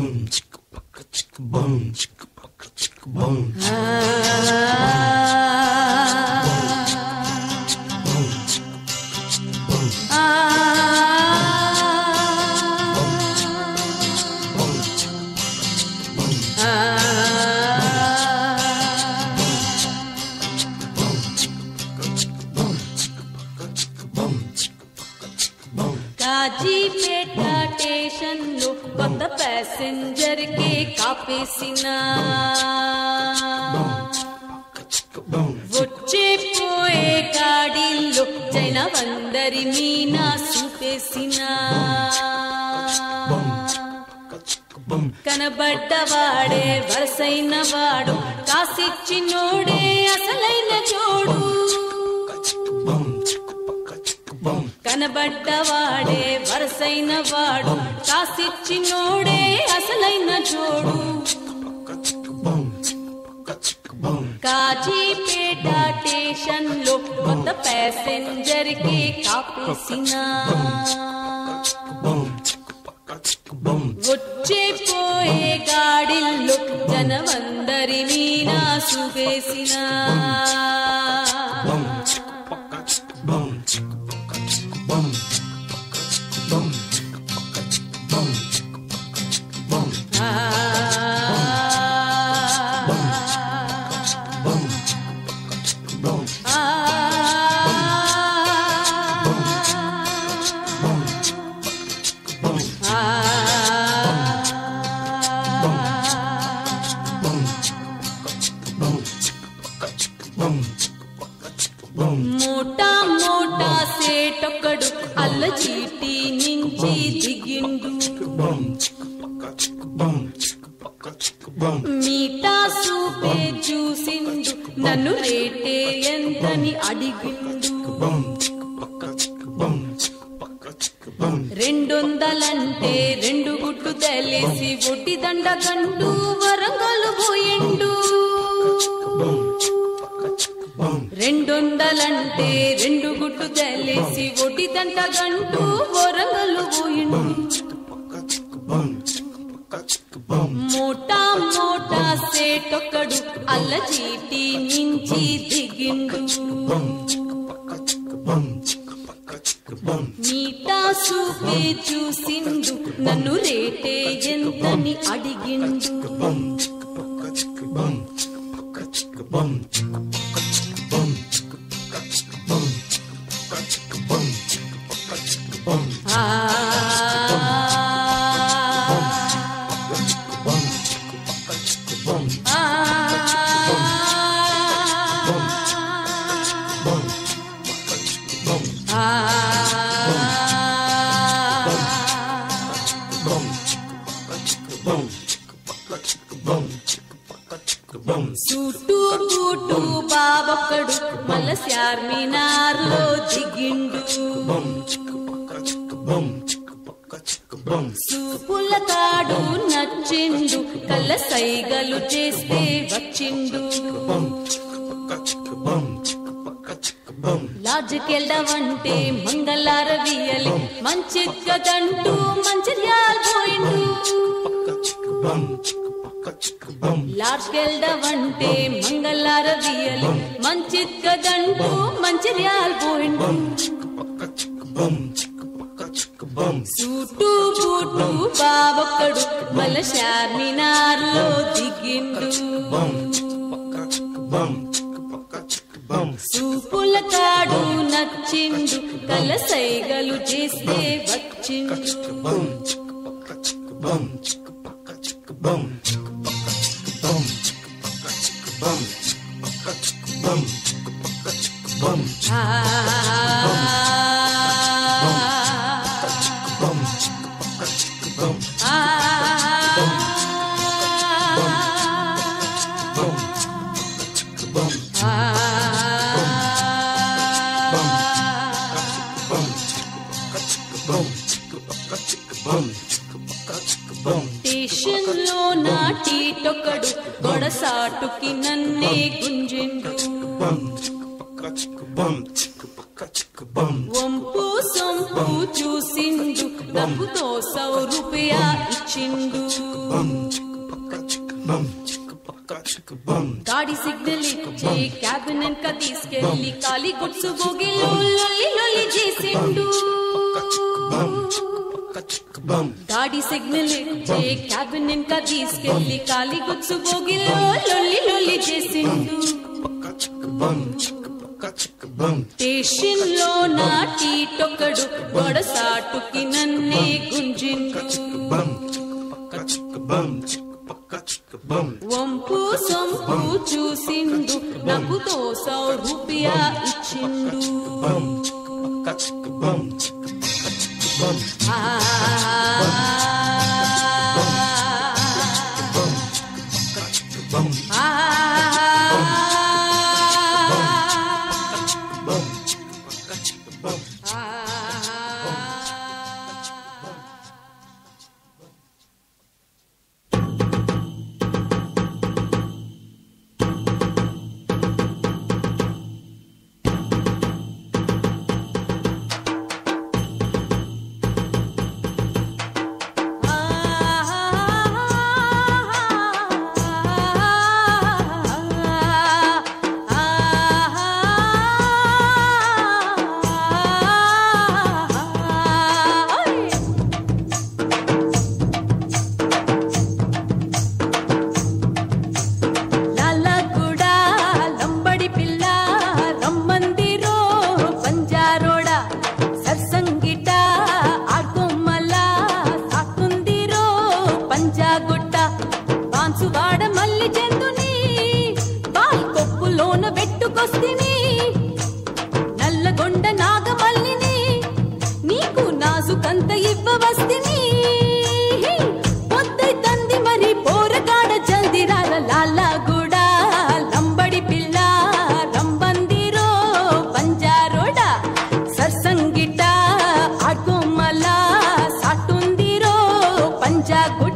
Kazipet station లో కొత్త passenger కే కాపేసినా వచ్చే పోయే గాడిలో జైనవందరి మీనా చూపేసినా కనబడ్డవాడే వరసైన వాడు కాసిచ్చినోడే అసలైన జోడు కనబడ్డవాడే వరసైన వాడు కాసిచ్చినోడే అసలైన జోడు కాజీపేట స్టేషన్ లో కొత్త ప్యాసింజర్ కి కాపేసినా వచ్చే పోయే గాడిల్లో జనమందరి మీనా చూపేసినా మోటా మోటా సేటొక్కడు అల్ల చీటి నుంచి దిగిండు మీటా సూపే చూసిండు నన్ను రేటే ఎంతని అడిగిండు 200 రెండు గుట్టు తెలిసి ఒట్టి దండగంటూ వరంగలు పోయిండు 200 రెండు గుట్టు తెలిసి ఒట్టి దండగంటూ వరంగలు పోయిండు మోటా మోటా సేటొక్కడు అల్ల చీటి నుంచి దిగిండు మీటా సూపే చూసిండు నన్ను రేటే ఎంతని అడిగిండు సూటు బూటు బాబొక్కడు మల్ల చార్మినార్లో దిగిండు సూపుల తాడు నచ్చిండు కళ్ళ సైగలు చేస్తే వచ్చిండు లాజకెళ్ళవంటే మంగళారవియలి మంచిగదంటూ మంచిర్యాల్ పోయిండు లాడ్కెళ్ళవంటే మంగళారవియలి మంచిగదంటూ మంచిర్యాల్ పోయిండు సూటు బూటు బాబొక్కడు మల్ల చార్మినార్లో దిగిండు సూపుల తాడు నచ్చిండు కళ్ళ సైగలు చేస్తే వచ్చిండు స్టేషన్ లో నాటిటొక్కడు గొడసాటుకి నన్నే గుంజిండు వంపు సొంపు చూసిండు డబ్బుతో 100 రూపాయ ఇచ్చిండు గాడి సిగ్నల్ ఇచ్చి క్యాబిన్ వెనక తీసుకెళ్లి ఖాళీ గుడ్సు బోగిలో లొల్లి లొల్లి చేసిండు గాడి సిగ్నల్ ఇచ్చి క్యాబిన్ వెనక తీసుకెళ్లి ఖాళీ గుడ్సు బోగిలో లొల్లి లొల్లి చేసిండు స్టేషన్ లో నా టీటొక్కడు గొడసాటుకి నన్నే గుంజిండు వంపు సొంపు చూసిండు డబ్బుతో 100 రూపాయ ఇచ్చిండు నల్లగొండ నాగమల్లిని నీకు నాజుకంత ఇవ్వవస్తిని పొద్దై తంది మరి పోరగాడ జల్దిరాల లాలాగూడ లంబడి పిల్ల రంబందిరో పంజారోడ సర్సంగిట ఆడ్కోమల సాటుందిరో పంజాగుట్ట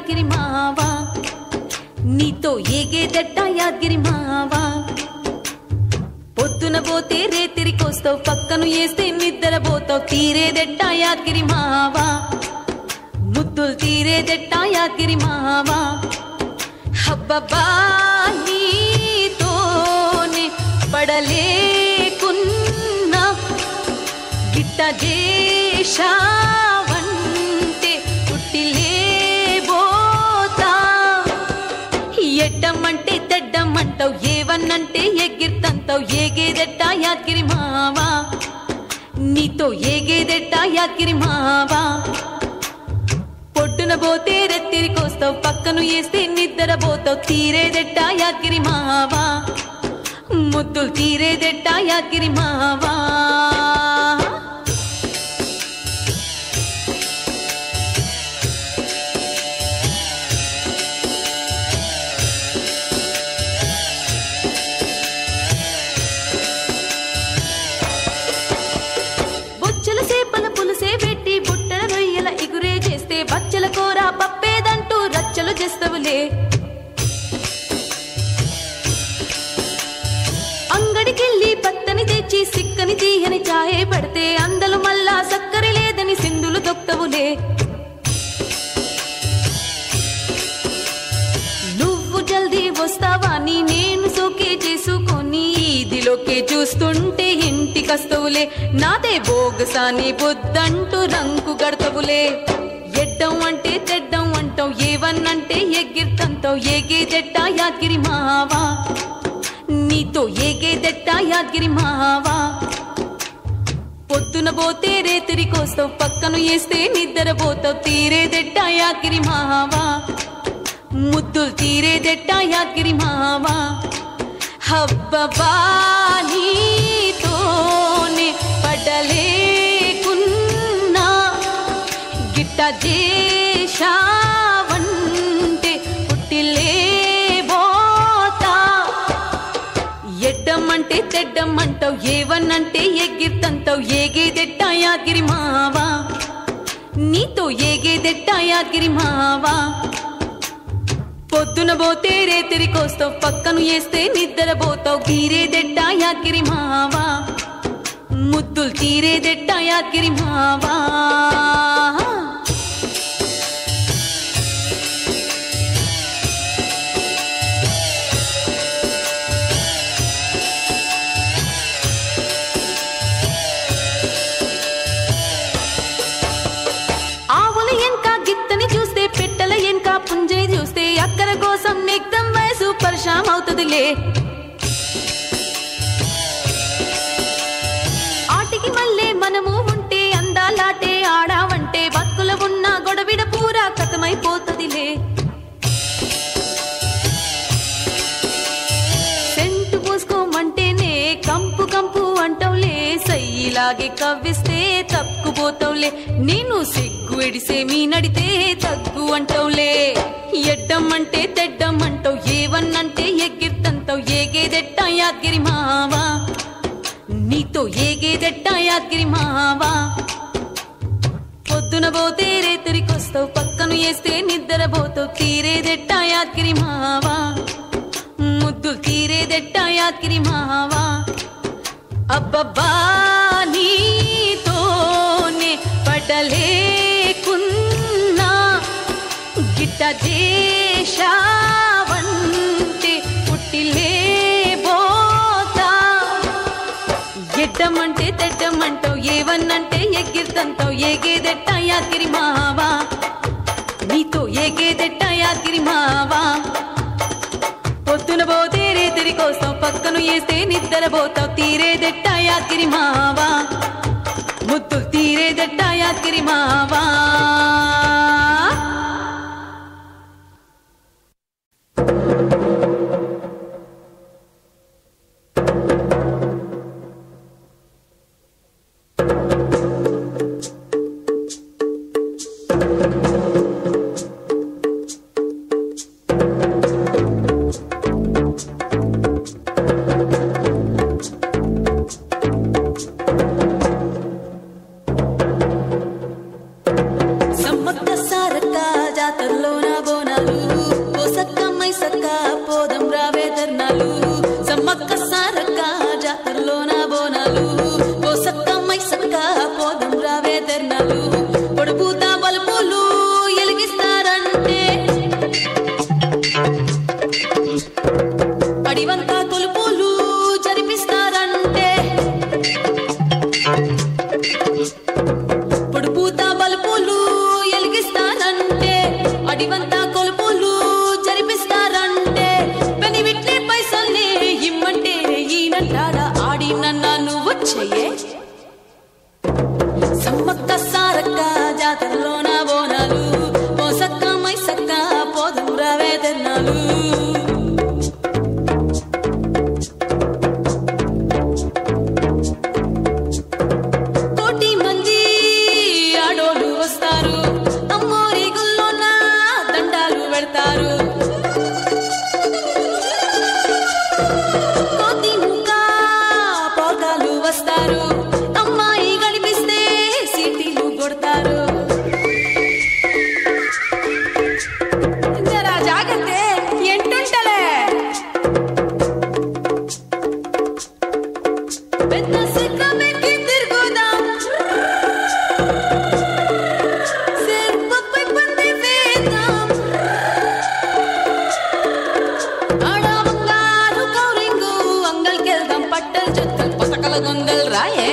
యాద్గిరి మావా నీతో ఏగేదెట్ట యాద్గిరి మావా పొద్దున పోతే రేతిరికొస్తావు పక్కను వేస్తే నిద్రపోతావు తీరేదెట్ట యాద్గిరి మావా ముద్దులు తీరేదెట్ట యాద్గిరి మావా హబ్బబ్బా నీతోనే పడలేకున్నా గిట్ట చేశావంటే పుట్టిలేబోతా ఎడ్డమ్మంటే తెడ్డమ్మంటావు ఏవన్నంటే ఎగిర్తంతావు ఏగేదెట్ట యాద్గిరి మావా నీతో ఏగేదెట్ట యాద్గిరి మావా పొట్టున పోతే రెత్తిరికొస్తావు పక్కను వేస్తే నిద్రపోతావు తీరేదెట్ట యాద్గిరి మావా ముద్దులు తీరేదెట్ట యాద్గిరి మావా బొచ్చల సేపల పులుసే పెట్టి బుట్టల రొయ్యల ఎగురే చేస్తే బచ్చల కూర పప్పేదంటూ రచ్చలు చేస్తవులే అంగడికెళ్ళి పత్తని తెచ్చి సిక్కని తీయని చాయే పడితే అందలు మళ్ళా సక్కరి లేదని సింధులు దొక్తవులే నువ్వు జల్దీ వస్తావాని నేను సోకే చేసుకొని ఈదిలోకే చూస్తుంటే ఇంటికస్తవులే నాదే బోగసాని బొద్దంటూ రంకు గడతవులే ఎడ్డం అంటే తెడ్డం అంటావు ఏవన్నంటే ఎగిర్తంతావు ఏగేదెట్ట యాద్గిరి మావా నీతో ఏగేదెట్ట యాద్గిరి మావా పొద్దున పోతే రేతిరికొస్తావు పక్కను వేస్తే నిద్రపోతావు తీరేదెట్ట యాద్గిరి మావా ముద్దులు తీరేదెట్ట యాద్గిరి మావా హబ్బబ్బా నీతోనే పడలేకున్నా గిట్ట చేశావంటే పుట్టిలేబోతా ఎడ్డమ్మంటే తెడ్డమ్మంటావు ఏవన్నంటే ఎగిర్తంతావు ఏగేదెట్ట యాద్గిరి మావా నీతో ఏగేదెట్ట యాద్గిరి మావా పొద్దున పోతే రేతిరికొస్తావు పక్కను వేస్తే నిద్రపోతావు తీరేదెట్ట యాద్గిరి మావా ముద్దులు తీరేదెట్ట యాద్గిరి మావా ఆవుల ఎన్క గిత్తని చూస్తే పెట్టల ఎన్క పుంజని చూస్తే అక్కర కోసం నిగ్ధం వయసు పరిశాం అవుతుందిలే ఆటికి మళ్ళీ మనము ఉంటే అందాలాటే ఆడావంటే బతుకుల ఉన్న గొడవిడ పూరా కథమైపోతుందిలే సెంటు పూసుకోమంటేనే కంపు కంపు అంటవులే సయ్యిలాగే కవ్విస్తే తప్పుకుపోతావులే నేను సిగ్గు ఎడిసే మీ నడితే తగ్గు అంటవులే ఎడ్డమ్మంటే తెడ్డమ్మంటావు ఏవన్నంటే ఎగిర్తంతావు ఏగేదెట్ట యాద్గిరి మావా నీతో ఏగేదెట్ట యాద్గిరి మావా పొద్దున పోతే రేతిరికొస్తావు పక్కను వేస్తే నిద్రపోతావు తీరేదెట్ట యాద్గిరి మావా ముద్దులు తీరేదెట్ట యాద్గిరి మావా అబ్బబ్బా నీతోనే పడలేకున్నా గిట్ట చేశావంటే పుట్టిలేబోతా ఎడ్డమ్మంటే తెడ్డమ్మంటావు ఏవన్నంటే ఎగిర్తంతావు ఏగేదెట్ట యాద్గిరి మావా నీతో ఏగేదెట్ట యాద్గిరి మావా పొద్దున పోతే రేతిరికొస్తావు పక్కను వేస్తే నిద్రపోతావు తీరేదెట్ట యాద్గిరి మావా ముద్దులు తీరేదెట్ట యాద్గిరి మావా సమ్మక్క తిరణాలు సమ్మక్క సారక్క జాతరలోన బోనాలు కోసక్క మైసక్క పోదం రావే తిరణాలు పొడుపుతా బల్బులు ఎలిగిస్తారంటే అడివంతా కొలుపులు జరిపిస్తారంటే పొడుపుతా బల్బులు ఎలిగిస్తారంటే అడివంతా కొలుపులు జరిపిస్తారంటే పెనివిట్లే పైసల్ని ఇమ్మంటే ఈనంటాడ ఆడి నన్ను వచ్చేయే సమ్మక్క సారక్క జాతరలోన బోనాలు కోసక్క మైసక్క పోదం రావే తిరణాలు కోటి మంది ఆడోళ్ళు వస్తారు అమ్మోరి గుల్లోన దండాలు పెడతారు కోతి ముక్క పోకాలు వస్తారు అమ్మాయి గడిపిస్తే సీటీలు కొడతారు జరా జాగ్రత్త ఎంటుంటలే పెద్ద సిక్కమెక్కి తిరుగుదాం సెర్పపై పంది వేద్దాం ఆడ బంగారు కౌరింగు అంగల్కెళ్దాం పట్టల్ చుట్టల్ పతకల గొంగల్ రాయే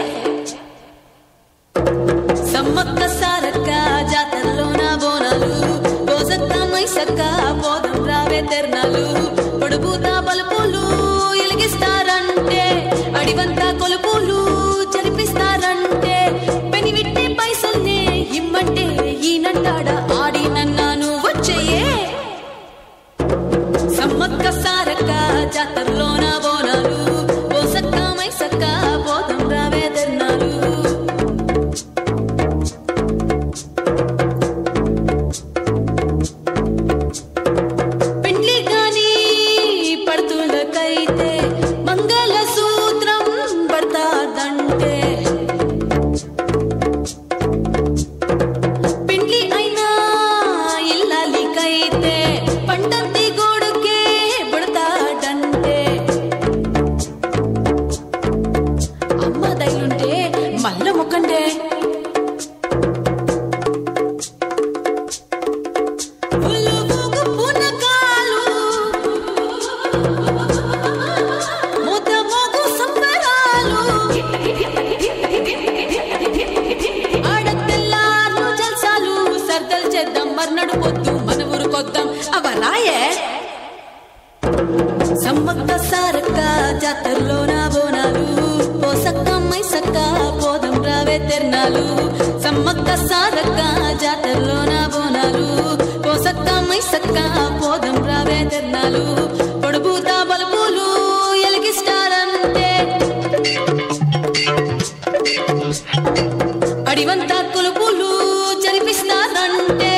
సమ్మక్క సారక్క జాతరలోన బోనాలు కోసక్క మైసక్క పోదం రావే తిరణాలు పొడుపుతా బల్బులు ఎలిగిస్తారంటే అడివంతా కొలుపులు జరిపిస్తారంటే పెనివిట్టే పైసల్ని ఇమ్మంటే ఈనంటాడ ఆడి నన్ను వచ్చేయే సమ్మక్క సారక్క జాతరలోన బోనాలు కోసక్క మైసక్క పోదం రావే తిరణాలు పెండ్లి గాని పడుతులకైతే మంగళ సూత్రం పడతాదంటే పెండ్లి అయినా ఇల్లాలికైతే పండంతి గోడుకే పడతాడంటే అమ్మ దయ్యుంటే మల్ల ముక్కండే మర్నడు పొద్దు మన ఊరు కొద్దాం అవరాయే సమ్మక్క సారక్క జాతరలోన బోనాలు కోసక్క మైసక్క పోదం రావే తిరణాలు సమ్మక్క సారక్క జాతరలోన బోనాలు కోసక్క మైసక్క పోదం రావే తిరణాలు పొడుపుతా బల్బులు ఎలిగిస్తారంటే అడివంతా కొలుపులు జరిపిస్తారంటే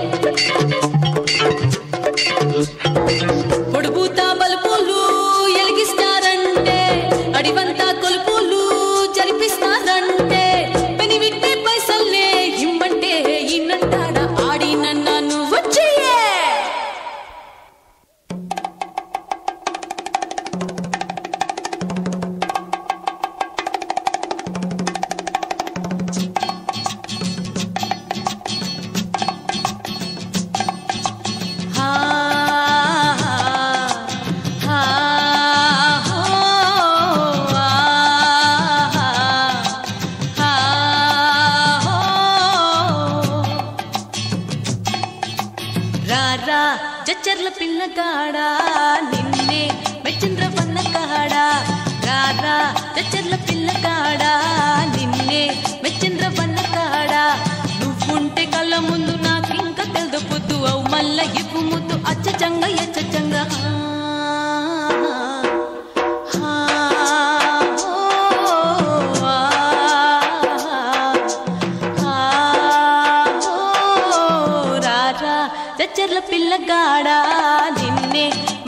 పొడుపుతా బల్బులు ఎలిగిస్తారంటే అడివంతా కొలుపులు జరిపిస్తారంటే పెనివిట్టే పైసల్నే ఇమ్మంటే ఈనంటాడ ఆడి నన్ను వచ్చేయే రారా జచ్చర్ల పిల్లగాడా నిన్నే మెచ్చింద్ర వన్న కాడా రారా జచ్చర్ల పిల్లగాడా నిన్నే మెచ్చింద్ర వన్న కాడా నువ్వుంటే కళ్ళ ముందు నాకు ఇంకా తెల్దు పొద్దు అవు మల్ల ఇప్పు ముద్దు అచ్చచంగ ఎచ్చచంగ జచ్చర్ల పిల్లగాడా నిన్నే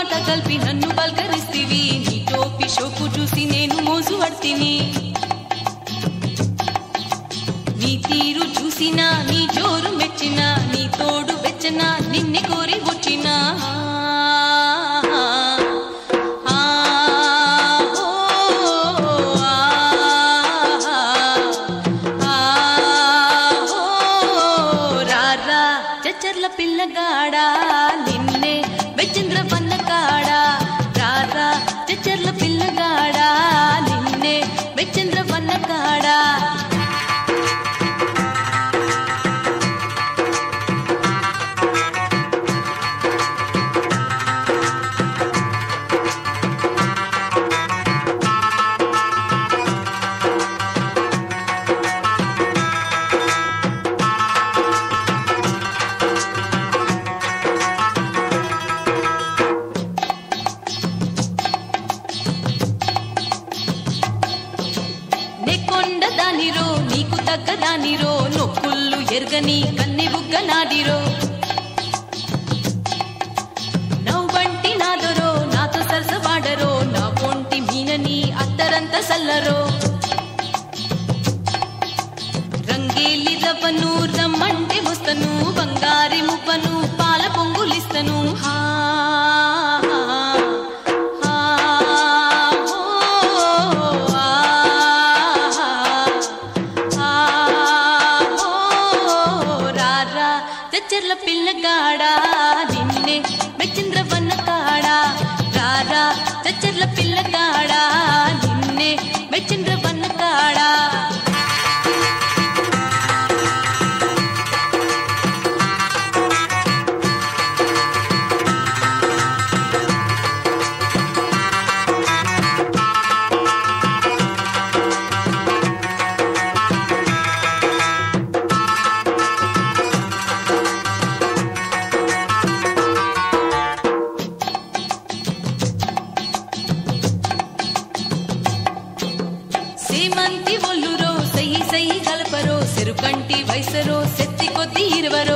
మాట కలిపి నన్ను పలకరిస్తివి నీ టోపి షోకు చూసి నేను మోజు పడ్తిని నీ తీరు చూసినా నీ జోరు మెచ్చినా నీ తోడు వెచ్చనా నిన్నే కోరి వచ్చినా చచ్చర్ల పిల్లగాడా నిన్నే మెచ్చింద్ర వన్న కాడా రారా చచ్చర్ల పిల్లగాడా నిన్నే మెచ్చింద్ర వన్న కాడా దానిరో నీకు తగ్గదానిరో నొక్కుళ్ళు ఎరగని కన్నె బుగ్గ నాడిరో నవ్వంటి నాదరో నాతో సరసవాడరో నా ఒంటి మీనని అత్తరంత సల్లరో రంగేలి రవ్వను రమ్మంటే వస్తను బంగారి మువ్వను పాల పొంగులిస్తను చచ్చర్ల పిల్లగాడా నిన్నే మెచ్చింద్ర వన్న కాడా రారా చచ్చర్ల పిల్లగాడా నిన్నే మెచ్చింద్ర వన్న కాడా సేమంతి ఒల్లురో సహి సహి కలపరో సెరుకంటి వయసరో శక్తి కొద్ది ఇరువరో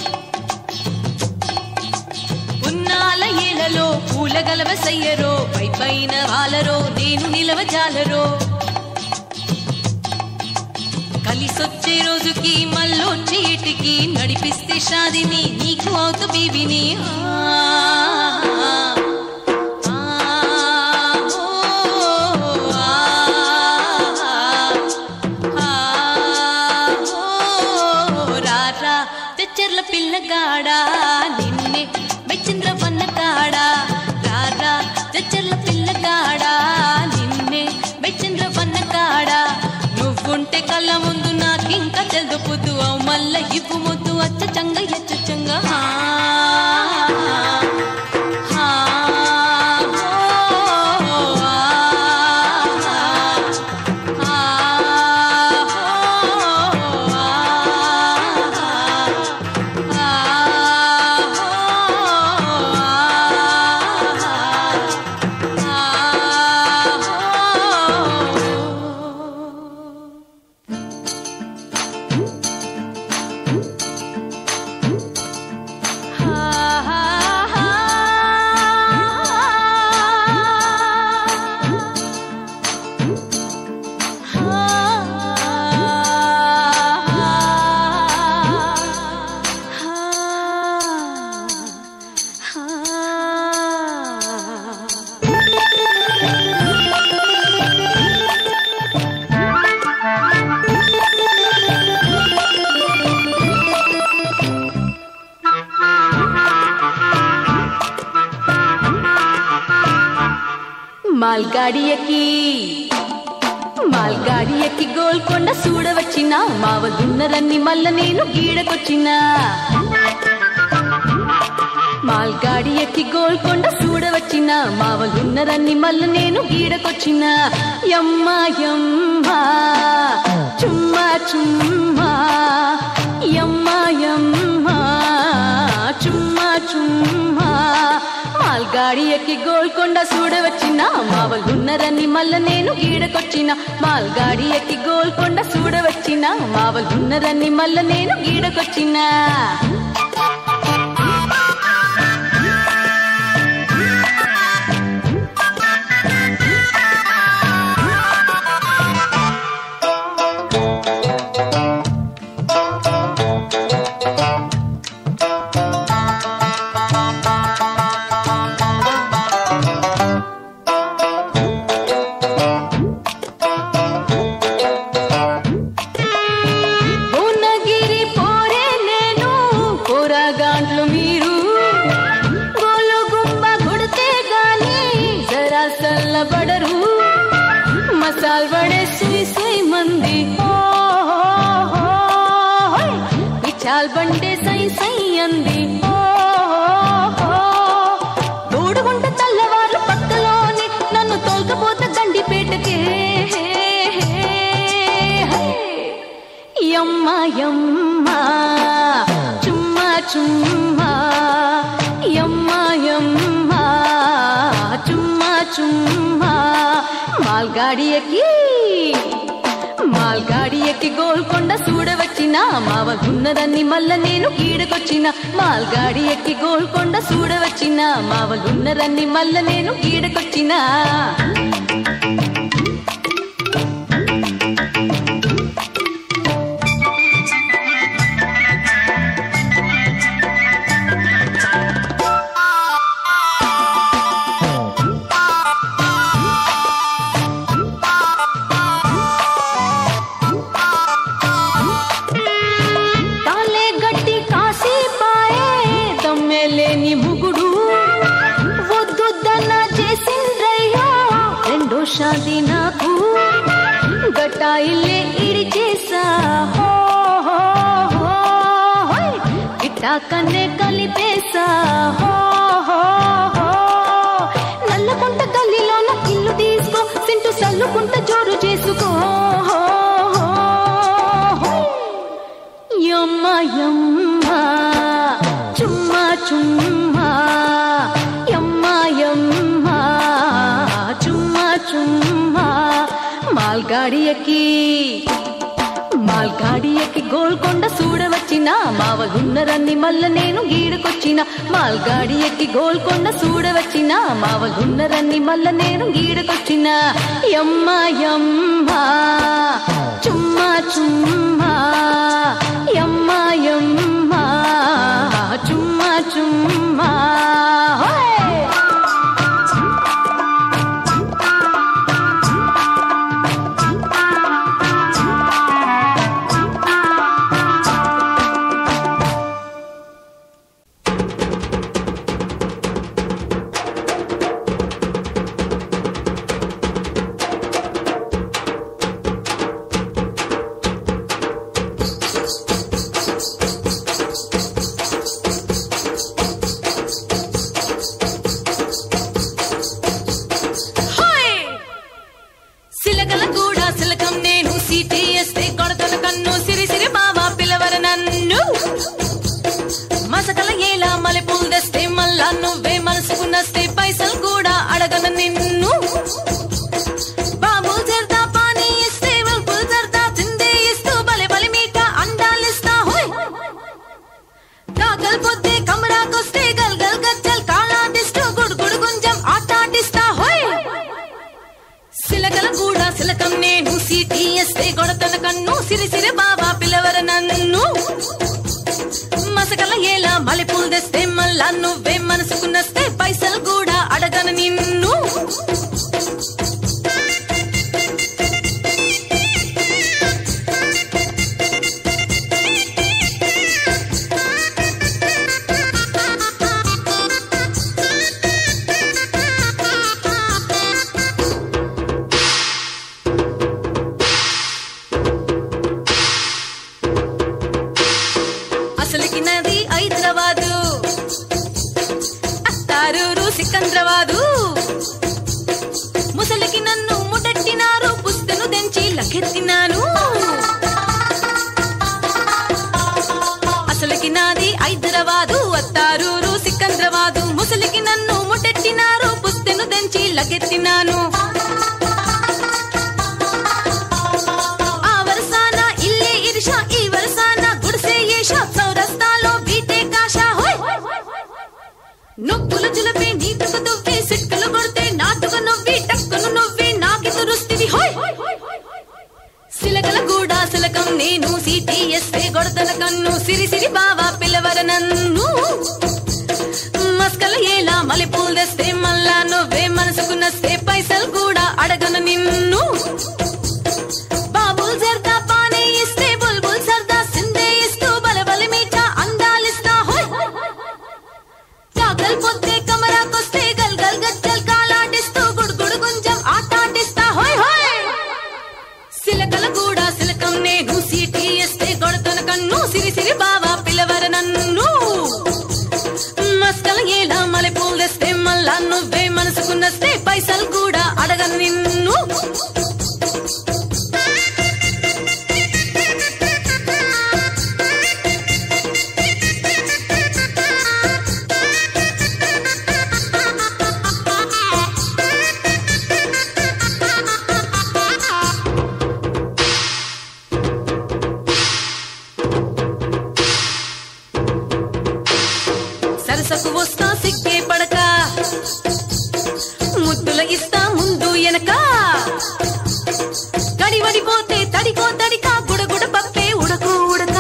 పున్నాల ఏలలో పూల గలవ సయ్యరో పై పైన వాలరో నేను నిలవ జాలరో కలిసొచ్చే రోజుకి మళ్ళొచ్చే ఏటికి నడిపిస్తే షాదిని నీకు అవుత బీవిని చచ్చర్ల పిల్లగాడా నిన్నే మెచ్చింద్ర వన్న కాడా రారా చచ్చర్ల పిల్లగాడా నిన్నే మెచ్చింద్ర వన్న కాడా నువ్వుంటే కళ్ళ ముందు నాకింకా తెల్దు పొద్దు అవు మల్ల ఇప్పు ముద్దు అచ్చ చంగ ఎచ్చ చంగ మాల్గాడి ఎక్కి గోల్కొండ చూడవచ్చినా మావలున్నరన్ని మల్ల నేను గీడకొచ్చినా మాల్గాడి ఎక్కి గోల్కొండ చూడవచ్చినా మావలున్నరన్ని మల్ల నేను గీడకొచ్చినా యమ్మా యమ్మా చుమ్మా చుమ్మా యమ్మా యమ్మా చుమ్మా చుమ్మా మాల్గాడి ఎక్కి గోల్కొండ చూడవచ్చినా మావలున్నరన్ని మల్ల నేను గీడకొచ్చినా మాల్గాడి ఎక్కి గోల్కొండ చూడవచ్చినా మావలున్నరన్ని మల్ల నేను గీడకొచ్చినా చల్లబడరు మసాల్ వడే సుయి సుయి మంది విచాల్ బండే సై సై అంది దూడుగుంట తెల్లవారు పక్కలోని నన్ను తోల్కపోతే గండిపేటకే యమ్మ యమ్మ చుమ్మా చుమ్మా యమ్మ యమ్మ చుమ్మా చుమ్మా మాల్గాడి ఎక్కి గోల్కొండ చూడవచ్చిన మావగున్నదన్ని మల్ల నేను గీడకొచ్చిన మాల్గాడి ఎక్కి గోల్కొండ చూడవచ్చిన మావగున్నదన్ని మల్ల నేను గీడకొచ్చిన शादी नाकू गटाइले इरिचेसा हो हो हो इट्टा कन्ने కలిపేసా हो हो हो నల్లకుంట గల్లీలోన ఇల్లు తీసుకో సింటు సల్లుకుంట జోరు చేసుకో हो हो యమ్మ యమ్మ చుమ్మా చుమ్మా యమ్మ యమ్మ చుమ్మా మాల్గాడి ఎక్కి గోల్కొండ చూడవచ్చిన మావగున్నరన్ని మల్ల నేను గీడకొచ్చిన మాల్గాడి ఎక్కి గోల్కొండ చూడవచ్చిన మావగున్నరన్ని మల్ల నేను గీడకొచ్చిన యమ్మ యమ్మ చుమ్మా చుమ్మా యమ్మ యమ్మ చుమ్మా చుమ్మా మస్కల ఏలా మల్లెపూలు తెస్తే మళ్ళా నువ్వే మనసుకున్న పైసలు ముద్దుల ఇస్తా ముందు ఎనక గడివడిపోతే తడికో తడికా గుడగుడ పప్పే ఉడకు ఉడక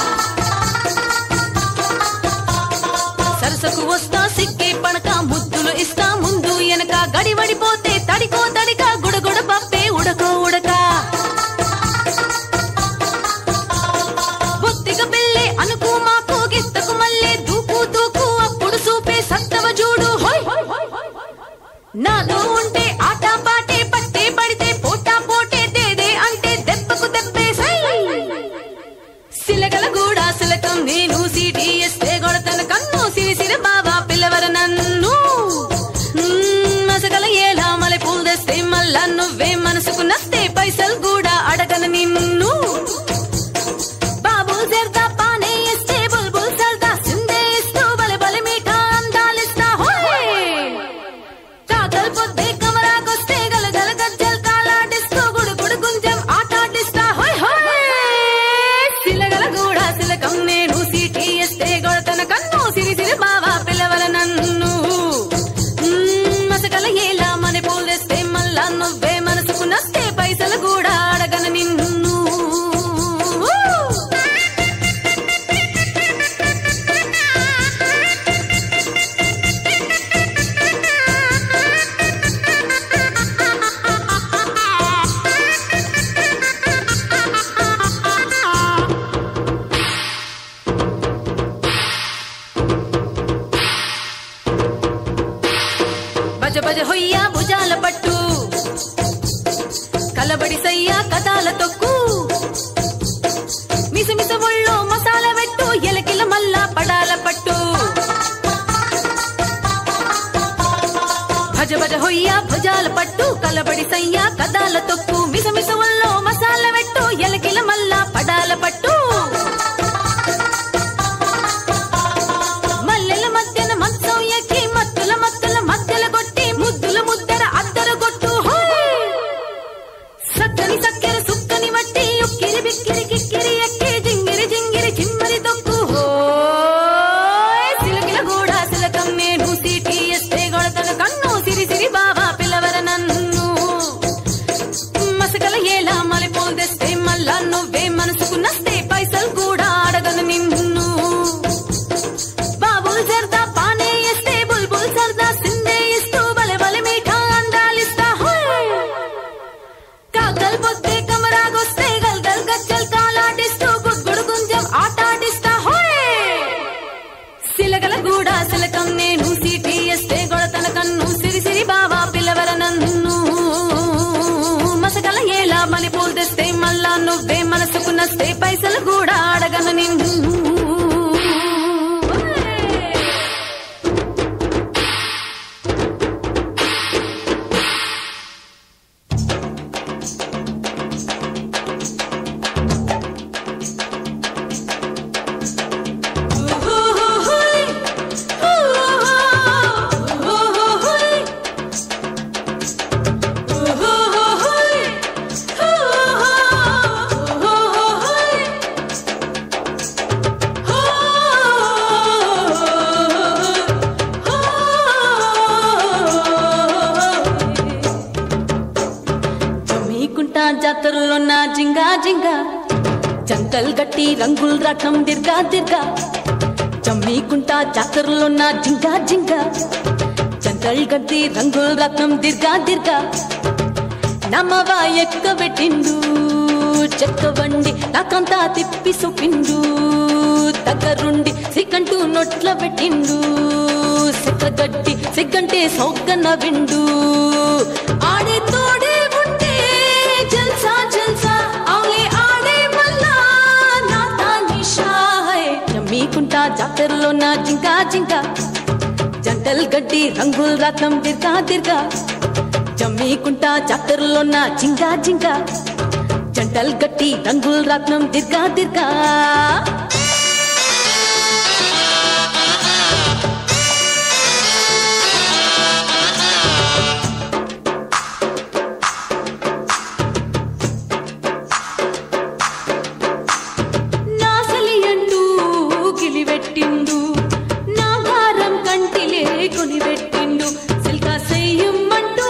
సరసకు వస్తా సిక్కే పడక ముద్దులు ఇస్తా ముందు ఎనక గడివడిపోతే తడికో తడికా గుడగుడ పప్పే ఉడకు ఉడక బొత్తిగా పెళ్ళే అనుకు మాకు గిత్తకు మళ్ళీ దూకు దూకు అప్పుడు చూపే సత్తవ చూడు నాతో ఉంటే ఆట పాటే పట్టే పడితే పోటా పోటే దేదే అంటే దెబ్బకు దెబ్బే సిలగల కూడా సిలకం నేను సిటీఎస్తే గొడతన కన్ను సిరిసిరి బాబా పిల్లవర నన్ను మసగల ఏలా మలై పూలు తెస్తే మళ్ళా నువ్వే మనసుకు నస్తే పైసలు కూడా అడగను నిన్ను బాబు జర్దా పానే ఇస్తే బుల్బుల్ సల్దా సిందే ఇస్తూ బలే బలే మీఠా అందాలిస్తా కాకల్ పొద్దే కమరాకొస్తే గలగల గజ్జల్ కాలాడిస్తూ గుడుగుడు గుంజం ఆటాడిస్తా సిలగల కూడా సిలకం నేను సిటీఎస్తే గొడతన కన్ను సిరిసిరి బావా పిల్లవల నన్ను మసకల ఏలా మన పూలు తెస్తే మళ్ళా నువ్వే మనసుకు నస్తే పైసలు కూడా అడగను నిన్ను బజ బజ హొయ్యా భుజాల పట్టు కలబడి సయ్యా కథాల తొక్కు మిసమిస ఒళ్ళో మసాలా పెట్టు ఎలకిల మల్లా పడాల పట్టు భజ భజ హొయ్యా భుజాల పట్టు కలబడి సయ్యా కథాల తొక్కు మిసమిస ఒళ్ళో మసాలా పెట్టు ఎలకిల మల్లా పడాల పట్టు మల్లెల మధ్యన మత్సం ఎక్కి మత్తుల మత్తుల మధ్యల కొట్టి ముద్దుల ముద్దర అద్దర కొట్టు సక్కని సక్కెర సుక్కని మట్టి ఉక్కిరి బిక్కిరి కిక్కిరి ఎక్కి జింగిరి జింగిరి చిమ్మరి తొక్కు సిలకిల కూడా సిలకం నేను సిటీఎస్తే గొడతన కన్ను సిరిసిరి బాబా పిల్లవర నన్ను మసకల ఏలా మలి పూలు తెస్తే మళ్ళా నువ్వే మనసుకు నస్తే పైసలు కూడా అడగను నిన్ను బాబుల్ జర్దా పానే ఇస్తే బుల్బుల్ సర్దా సిందే ఇస్తూ బలే బలే మీఠా అందాలిస్తా కాకల్ పొద్దే కమరాగొస్తే గల్గల్ గజ్జల్ కాలాడిస్తూ గుడ్గుడు గుంజం ఆటాడిస్తా సిలగల కూడా సిలకం నేను సిటీఎస్తే గొడతన కన్ను సిరిసిరి బావా పిల్లవర నన్ను మసగల ఏలా మలి పూలు తెస్తే మళ్ళా నువ్వే మనసుకు నస్తే పైసలు కూడా అడగను నిన్ను జాతరలో నా జింగా జింగా జంటల్ గట్టి రంగుల్ రథం దిర్గా దిర్గా జమ్మికుంటా జాతరలో నా జింగా జింగా జంటల్ గట్టి రంగుల్ రథం దిర్గా దిర్గా నమ్మవా ఎక్కబెట్టిండు చెక్కబండి నాకంతా తిప్పి సుపిండు దగ్గరుండి సిగ్గంటూ నొట్ల పెట్టిండు సిగ్గగట్టి సిగ్గంటే సౌగ్గన విండు ఆడే తోడే ఉంటే జల్సా జల్సా అవులే ఆడే మల్లా నాతా నిషా హై జమ్మికుంటా జాతరలో నా జింకా జింకా జంటల్ గడ్డి రంగుల్ రథం దిర్గా దిర్గా జమ్మికుంటా జాతరలో నా జింకా జింకా జంటల్ గట్టి రంగుల్ రత్నం దిర్గా దిర్గా కొనిపెట్టిండు సిల్కా సెయ్యమంటూ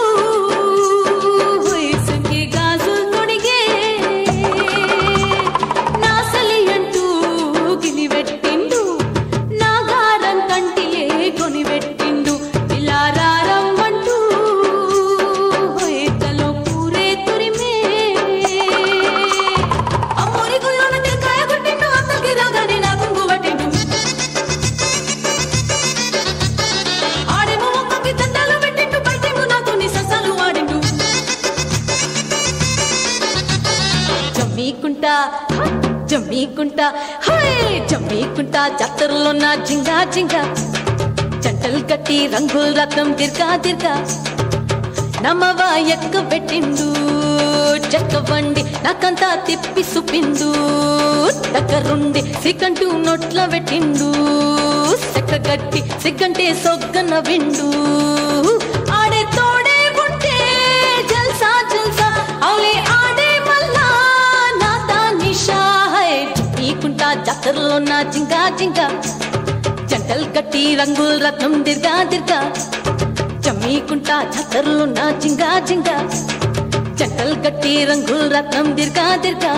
జమ్మీకుంటా జమ్మీకుంటా జాతరలో నా జింగా జింగా జంటలు కట్టి రంగుల రత్నం దిర్గా దిర్గా నమ్మవా ఎక్క పెట్టిండు చెక్క వండి నాకంతా తిప్పి సుపిండు దగ్గరుండి సిగ్గంటూ నోట్ల పెట్టిండు సెక్క గట్టి సిగ్గంటే సొగ్గన విండు ఆడే తోడే ఉంటే జల్సా జల్సా అవులే ఆడే మల్లా నా దానిషా జమ్మీకుంటా జాతరలో నా జింగా జింగా జంటలు కట్టి రంగుల రత్నం దిర్గా దిర్గా జమ్మీకుంటా జాతరలో నా జింగా జింగా జంటలు కట్టి రంగుల రత్నం దిర్గా దిర్గా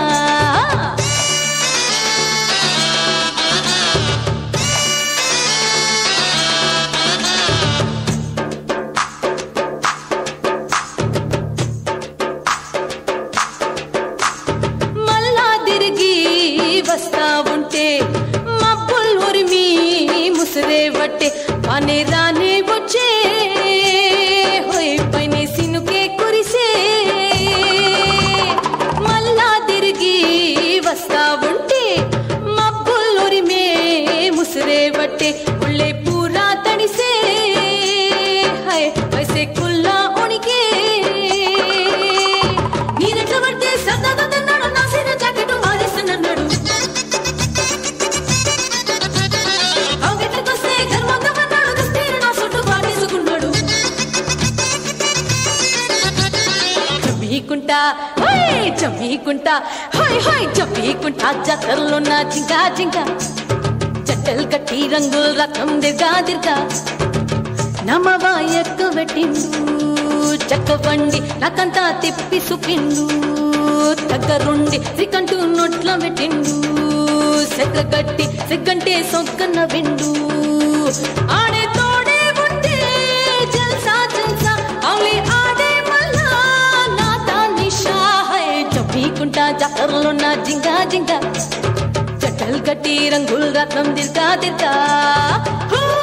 మల్లా తిరిగి వస్తా ఉంటే మబ్బుల్ ఉరిమి ముసిరే వట్టే పనే రానే వచ్చే పైనే సినుకే కురిసే మల్లా తిరిగి వస్తా ఉంటే మబ్బుల్లురిమే ముసిరే వట్టే ఉళ్ళే పూరా తడిసే వైసే కుల్లా ఉణికే నీరెట్ల పడితే సరదాగా తిన్నాడు నా సీర జాకెట్ మారేస్తానన్నాడు అవగెట్లకొస్తే గర్వంగా అన్నాడు దస్తీర నా చుట్టూ పాటేసుకున్నాడు జమ్మీకుంటా జమ్మీకుంటా జమ్మీకుంటా జాతరలో నా జింగా జింగా జంటలు కట్టి రంగుల రత్నం దిర్గా దిర్గా నమ్మవా ఎక్క పెట్టిండు చెక్క వండి నాకంతా తిప్పి సుపిండు దగ్గరుండి సిగ్గంటూ నోట్ల పెట్టిండు సెక్క గట్టి సిగ్గంటే సొగ్గన విండు ఆడే తోడే ఉంటే జల్సా జల్సా అవులే ఆడే మల్లా నా దానిషా జమ్మీకుంటా జాతరలో నా జింగా జింగా జంటలు కట్టి రంగుల రత్నం దిర్గా దిర్గా